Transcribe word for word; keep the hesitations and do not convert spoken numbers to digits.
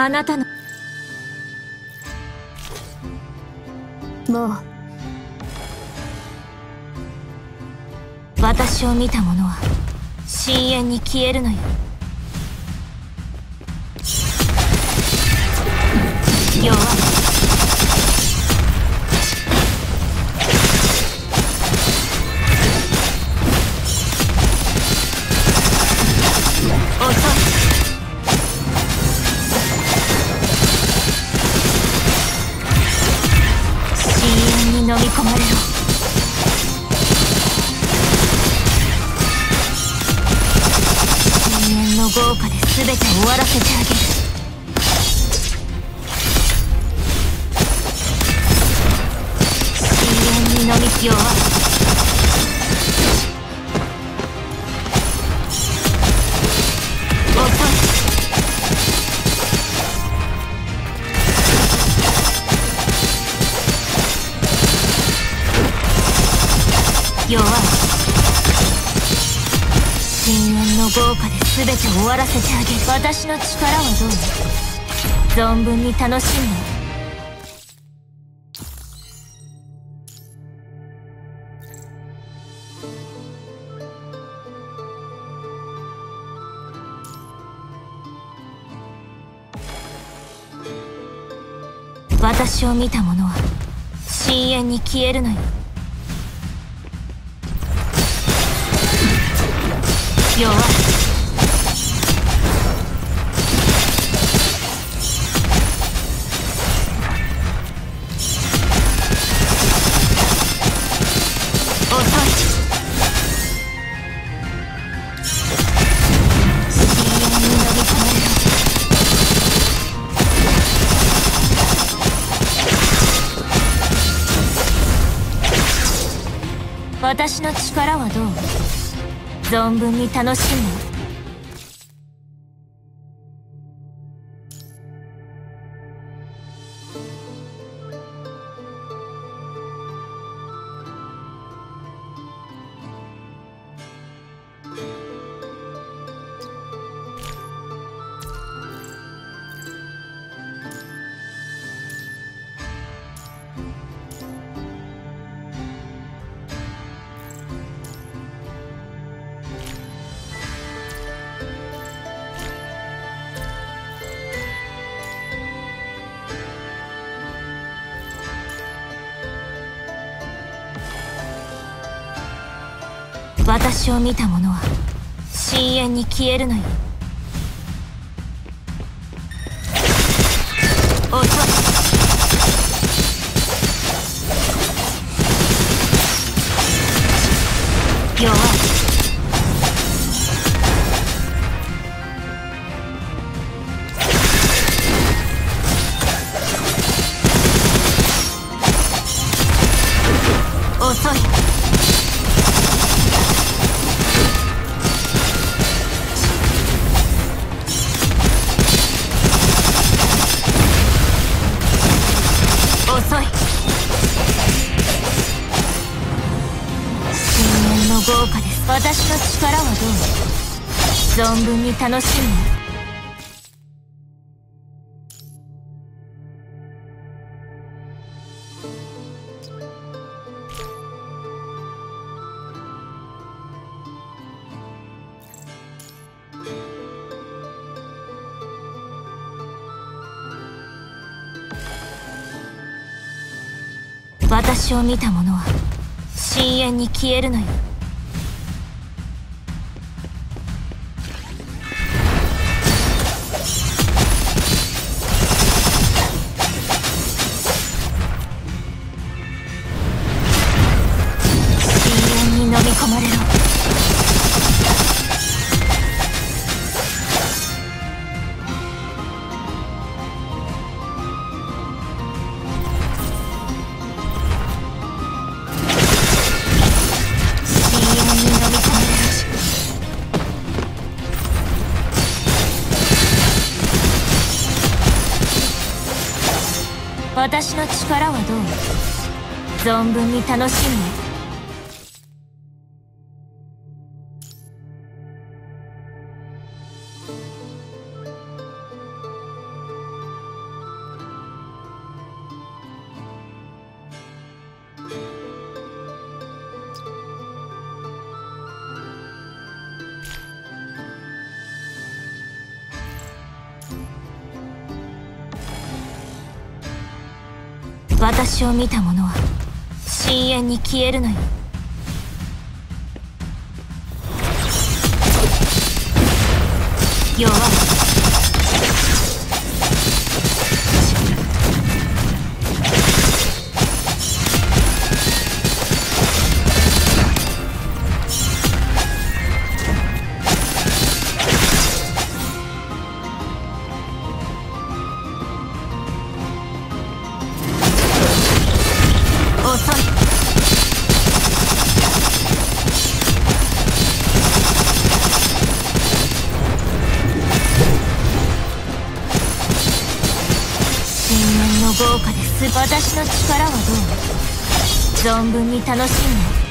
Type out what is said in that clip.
あなたのもう私を見た者は深淵に消えるのよ。弱い。遅い。深淵に飲み込まれろ。の豪華で全て終わらせてあげる。深淵に飲み弱い。遅い。弱い。深淵の豪華で全て終わらせてあげる。私の力はどう？存分に楽しんで。私を見た者は深淵に消えるのよ。弱い。遅い。深淵に飲み込まれろ。私の力はどう？存分に楽しんで。私を見た者は深淵に消えるのよ。遅い。弱い。遅い。遅い。深淵の豪華です。私の力はどう？存分に楽しんで。私を見た者は深淵に消えるのよ。深淵に飲み込まれろ。私の力はどう？存分に楽しんで。 私を見た者は深淵に消えるのよ。弱い。遅い。深淵の豪華です。私の力はどう？存分に楽しんで。